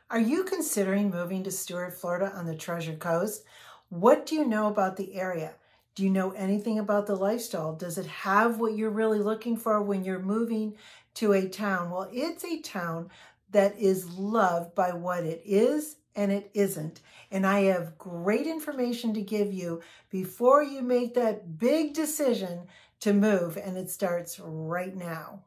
Are you considering moving to Stuart, Florida on the Treasure Coast? What do you know about the area? Do you know anything about the lifestyle? Does it have what you're really looking for when you're moving to a town? Well, it's a town that is loved by what it is and it isn't. And I have great information to give you before you make that big decision to move, and it starts right now.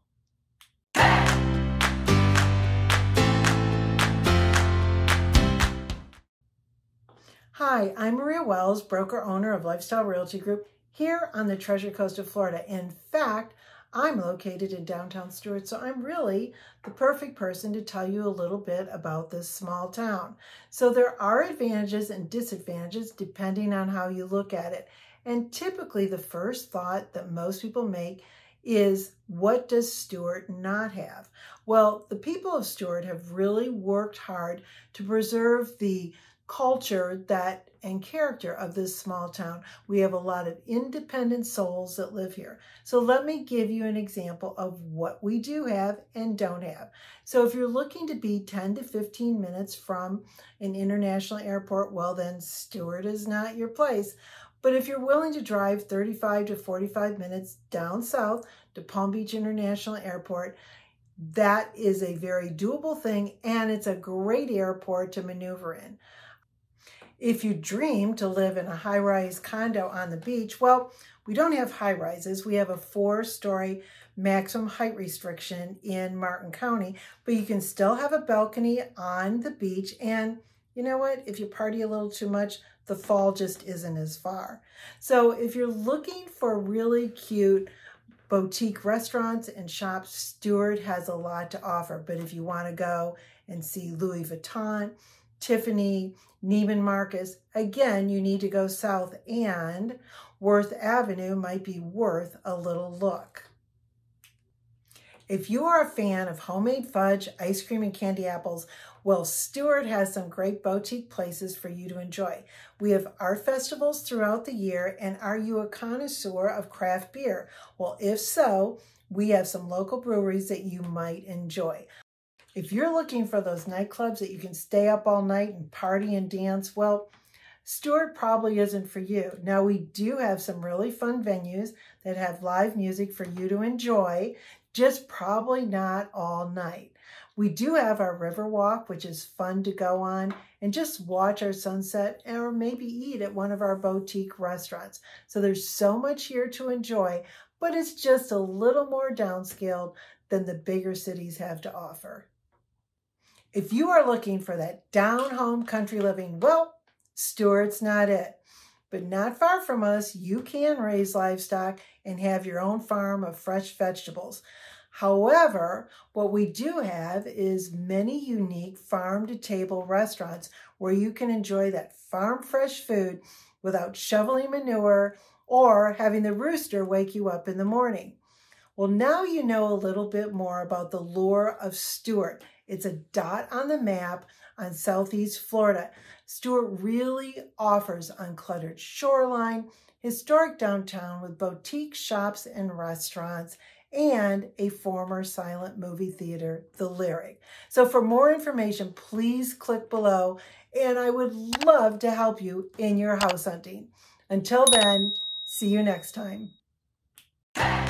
Hi, I'm Maria Wells, broker-owner of Lifestyle Realty Group here on the Treasure Coast of Florida. In fact, I'm located in downtown Stuart, so I'm really the perfect person to tell you a little bit about this small town. So there are advantages and disadvantages depending on how you look at it. And typically the first thought that most people make is, what does Stuart not have? Well, the people of Stuart have really worked hard to preserve the culture and character of this small town. We have a lot of independent souls that live here. So let me give you an example of what we do have and don't have. So if you're looking to be 10 to 15 minutes from an international airport, well then Stuart is not your place. But if you're willing to drive 35 to 45 minutes down south to Palm Beach International Airport, that is a very doable thing, and it's a great airport to maneuver in. If you dream to live in a high-rise condo on the beach, well, we don't have high-rises. We have a 4-story maximum height restriction in Martin County, but you can still have a balcony on the beach. And you know what? If you party a little too much, the fall just isn't as far. So if you're looking for really cute boutique restaurants and shops, Stuart has a lot to offer. But if you want to go and see Louis Vuitton, Tiffany, Neiman Marcus, again, you need to go south, and Worth Avenue might be worth a little look. If you are a fan of homemade fudge, ice cream, and candy apples, well, Stuart has some great boutique places for you to enjoy. We have art festivals throughout the year, and are you a connoisseur of craft beer? Well, if so, we have some local breweries that you might enjoy. If you're looking for those nightclubs that you can stay up all night and party and dance, well, Stuart probably isn't for you. Now, we do have some really fun venues that have live music for you to enjoy, just probably not all night. We do have our river walk, which is fun to go on and just watch our sunset, or maybe eat at one of our boutique restaurants. So there's so much here to enjoy, but it's just a little more downscaled than the bigger cities have to offer. If you are looking for that down-home country living, well, Stuart's not it. But not far from us, you can raise livestock and have your own farm of fresh vegetables. However, what we do have is many unique farm-to-table restaurants where you can enjoy that farm-fresh food without shoveling manure or having the rooster wake you up in the morning. Well, now you know a little bit more about the lure of Stuart. It's a dot on the map on Southeast Florida. Stuart really offers uncluttered shoreline, historic downtown with boutique shops and restaurants, and a former silent movie theater, The Lyric. So for more information, please click below, and I would love to help you in your house hunting. Until then, see you next time.